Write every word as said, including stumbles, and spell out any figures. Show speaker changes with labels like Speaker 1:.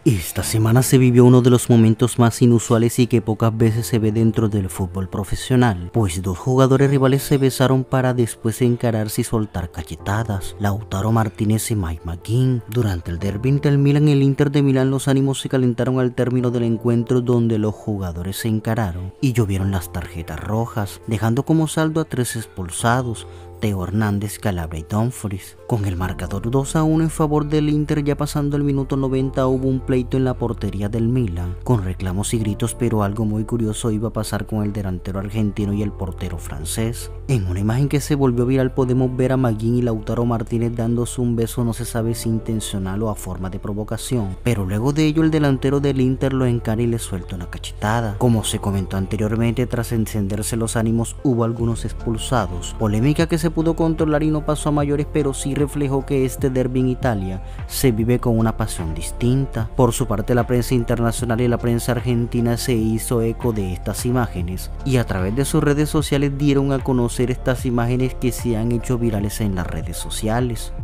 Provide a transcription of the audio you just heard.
Speaker 1: Esta semana se vivió uno de los momentos más inusuales y que pocas veces se ve dentro del fútbol profesional, pues dos jugadores rivales se besaron para después encararse y soltar cachetadas. Lautaro Martínez y Mike McGinn. Durante el derbi entre el Milan y el Inter de Milán, los ánimos se calentaron al término del encuentro, donde los jugadores se encararon y llovieron las tarjetas rojas, dejando como saldo a tres expulsados: Theo Hernández, Calabria y Dumfries. Con el marcador dos a uno en favor del Inter, ya pasando el minuto noventa, hubo un pleito en la portería del Milan, con reclamos y gritos, pero algo muy curioso iba a pasar con el delantero argentino y el portero francés. En una imagen que se volvió viral podemos ver a McGinn y Lautaro Martínez dándose un beso, no se sabe si intencional o a forma de provocación, pero luego de ello el delantero del Inter lo encara y le suelta una cachetada. Como se comentó anteriormente, tras encenderse los ánimos hubo algunos expulsados, polémica que se pudo controlar y no pasó a mayores, pero sí reflejó que este derbi en Italia se vive con una pasión distinta. Por su parte, la prensa internacional y la prensa argentina se hizo eco de estas imágenes y a través de sus redes sociales dieron a conocer estas imágenes que se han hecho virales en las redes sociales.